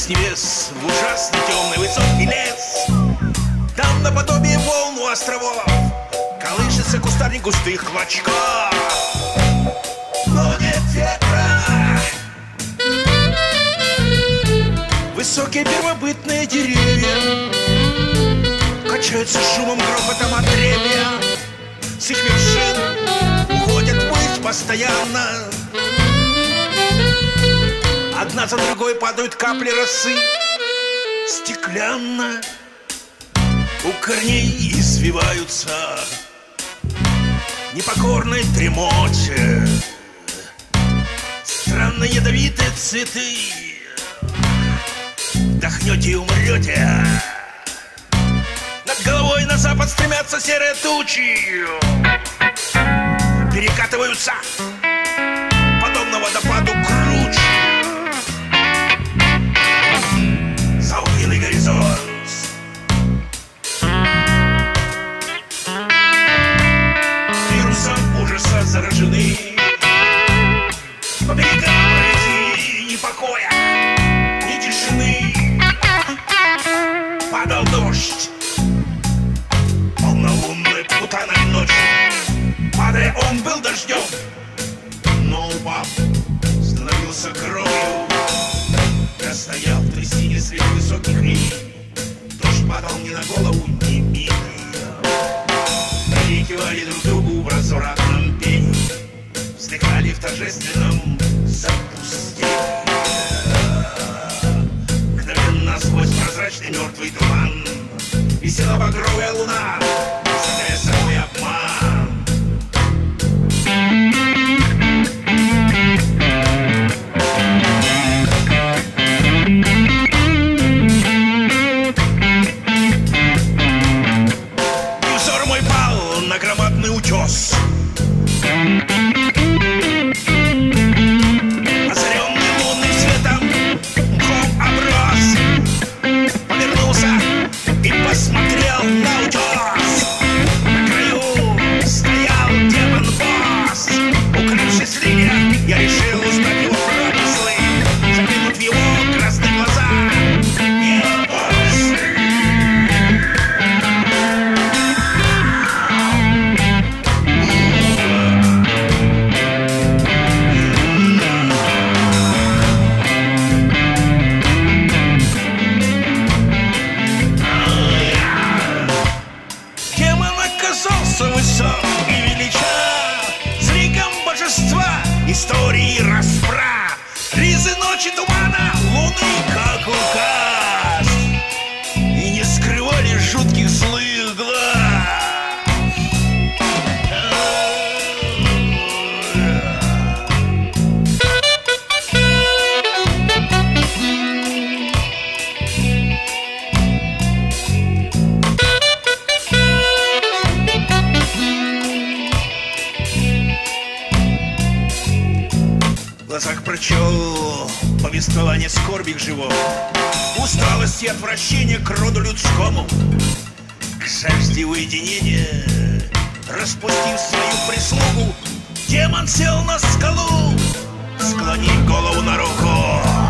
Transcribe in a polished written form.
с небес в ужасный темный высокий лес. Там наподобие волн у островов колышется кустарник густых клочков, но нет ветра. Высокие первобытные деревья качаются шумом, грохотом отребья. С их вершин уходят ввысь постоянно. Одна за другой падают капли росы стеклянно. У корней извиваются непокорной дремоте странно ядовитые цветы. Вдохнете и умрете. Над головой на запад стремятся серые тучи, перекатываются подобно водопаду круче. За огненный горизонт вирусом ужаса заражены. По берегам реки ни покоя, ни тишины. Падал дождь полнолунной путаной ночью. Падая, он был дождем, но упав, становился кровью. Я стоял в трясине среди высоких линий. Дождь падал мне на голову, не милый. Крикивали друг другу в развратном пении, вздыхали в торжественном запустении. Мгновенно сквозь прозрачный мертвый туман висела багровая луна, сограя собой обман. И взор мой пал на громадный утес, озаренный лунным светом, мхом оброс. Повернулся и посмотрел на утес. На краю стоял демон-босс. Укрывшись в линиях, я решил узнать его промыслы, заглянуть в его красные глаза. Высок и величав, с ликом божества, истории расправ, ризы ночи тумана, луны как указ, и не скрывали жутких злых глаз. В глазах прочел повествование скорби к живому, усталости и отвращения к роду людскому, к жажде уединения. Распустив свою прислугу, демон сел на скалу, склонив голову на руку.